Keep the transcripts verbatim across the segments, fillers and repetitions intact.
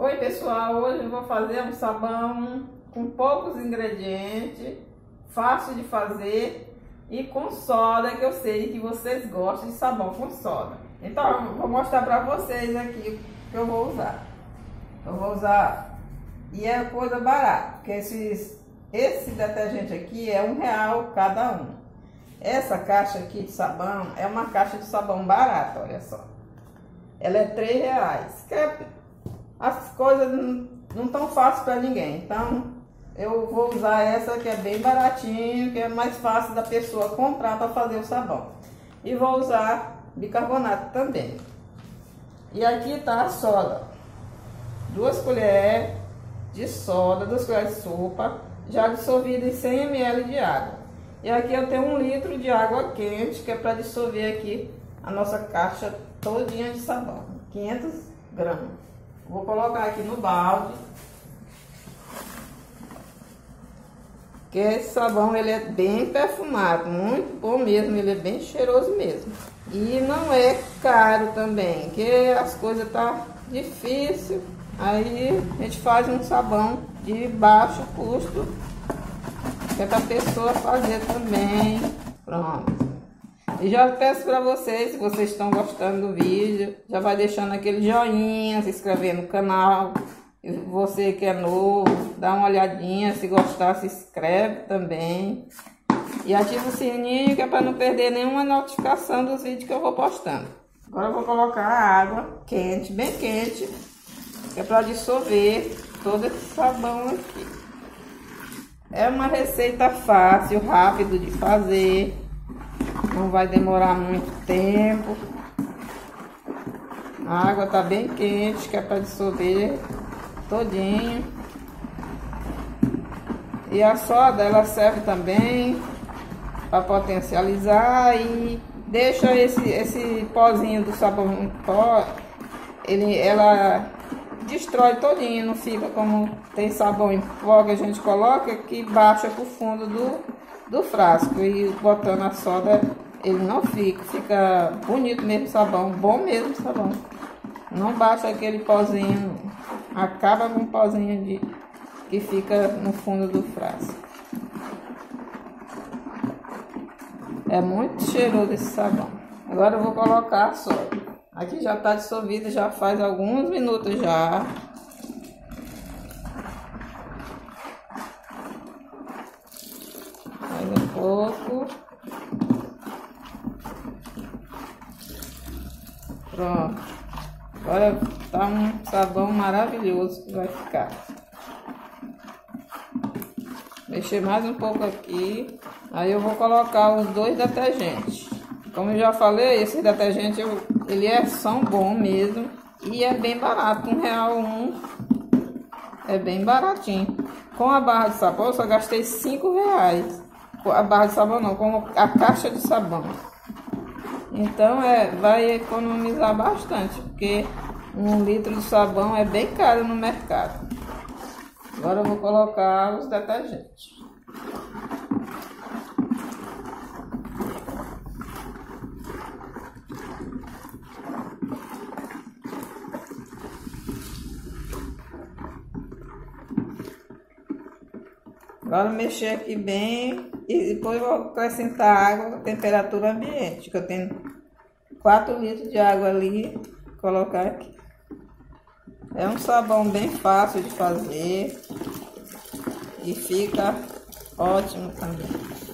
Oi pessoal, hoje eu vou fazer um sabão com poucos ingredientes, fácil de fazer e com soda, que eu sei que vocês gostam de sabão com soda. Então eu vou mostrar para vocês aqui o que eu vou usar. Eu vou usar, e é coisa barata, porque esses, esse detergente aqui é um real cada um. Essa caixa aqui de sabão é uma caixa de sabão barata, olha só. Ela é três reais. Que é, as coisas não estão fáceis para ninguém. Então eu vou usar essa que é bem baratinho, que é mais fácil da pessoa comprar para fazer o sabão. E vou usar bicarbonato também. E aqui tá a soda. Duas colheres de soda, duas colheres de sopa, já dissolvida em cem mililitros de água. E aqui eu tenho um litro de água quente, que é para dissolver aqui a nossa caixa todinha de sabão, quinhentos gramas. Vou colocar aqui no balde, que esse sabão ele é bem perfumado, muito bom mesmo, ele é bem cheiroso mesmo. E não é caro também, que as coisas tá difícil, aí a gente faz um sabão de baixo custo, que é para a pessoa fazer também. Pronto. E já peço para vocês, se vocês estão gostando do vídeo, já vai deixando aquele joinha, se inscrever no canal. E você que é novo, dá uma olhadinha, se gostar se inscreve também. E ativa o sininho, que é para não perder nenhuma notificação dos vídeos que eu vou postando. Agora eu vou colocar a água quente, bem quente, que é para dissolver todo esse sabão aqui. É uma receita fácil, rápido de fazer. Não vai demorar muito tempo. A água tá bem quente, que é para dissolver todinho. E a soda, ela serve também para potencializar e deixa esse, esse pozinho do sabão em pó, ele, ela destrói todinho, não fica como tem sabão em pó que a gente coloca, que baixa pro fundo do, do frasco. E botando a soda, ele não fica, fica bonito mesmo sabão, bom mesmo sabão. Não baixa aquele pozinho, acaba com o pozinho de, que fica no fundo do frasco. É muito cheiroso esse sabão. Agora eu vou colocar a soda. Aqui já está dissolvida, já faz alguns minutos já. Mais um pouco. Pronto. Agora tá um sabão maravilhoso que vai ficar. Mexer mais um pouco aqui. Aí eu vou colocar os dois detergentes. Como eu já falei, esse detergente eu, ele é são bom mesmo. E é bem barato, um real um. É bem baratinho. Com a barra de sabão eu só gastei cinco reais. A barra de sabão não, com a caixa de sabão. Então é, vai economizar bastante, porque um litro de sabão é bem caro no mercado. Agora eu vou colocar os detergentes. Agora mexer aqui bem e depois vou acrescentar água a temperatura ambiente, que eu tenho quatro litros de água ali, colocar aqui. É um sabão bem fácil de fazer e fica ótimo também.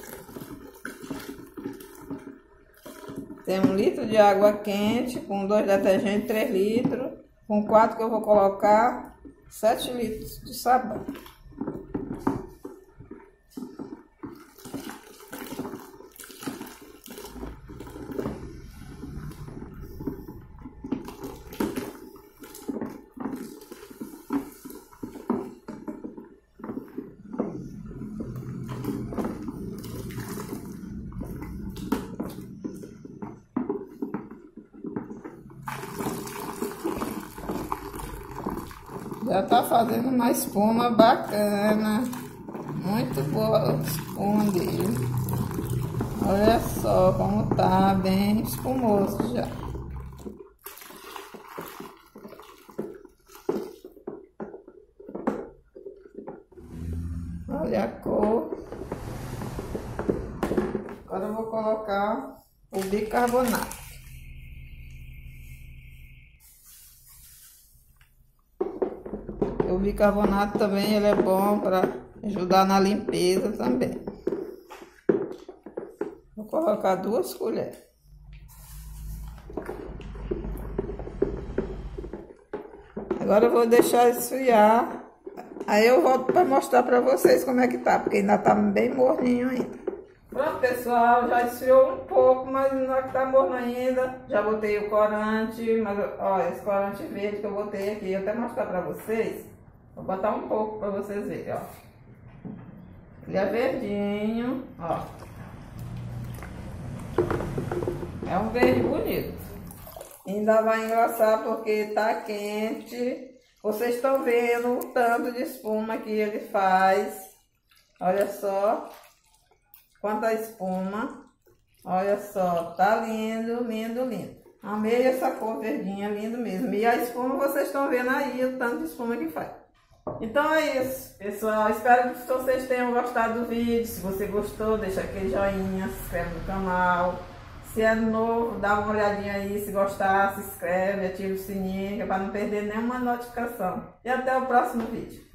Tem um litro de água quente com dois detergentes, três litros, com quatro que eu vou colocar sete litros de sabão. Já tá fazendo uma espuma bacana. Muito boa a espuma dele. Olha só como tá, bem espumoso já. Olha a cor. Agora eu vou colocar o bicarbonato. O bicarbonato também ele é bom para ajudar na limpeza também. Vou colocar duas colheres. Agora eu vou deixar esfriar. Aí eu volto para mostrar para vocês como é que tá, porque ainda tá bem morninho ainda. Pronto, pessoal, já esfriou um pouco, mas não é que tá morno ainda. Já botei o corante, mas ó, esse corante verde que eu botei aqui, eu até mostrar para vocês. Vou botar um pouco para vocês verem, ó. Ele é verdinho, ó. É um verde bonito. Ainda vai engrossar porque tá quente. Vocês estão vendo o tanto de espuma que ele faz. Olha só quanta espuma. Olha só, tá lindo, lindo, lindo. Amei essa cor verdinha, lindo mesmo. E a espuma, vocês estão vendo aí o tanto de espuma que faz. Então é isso, pessoal. Espero que vocês tenham gostado do vídeo. Se você gostou, deixa aquele joinha, se inscreve no canal. Se é novo, dá uma olhadinha aí. Se gostar, se inscreve, ativa o sininho, para não perder nenhuma notificação. E até o próximo vídeo.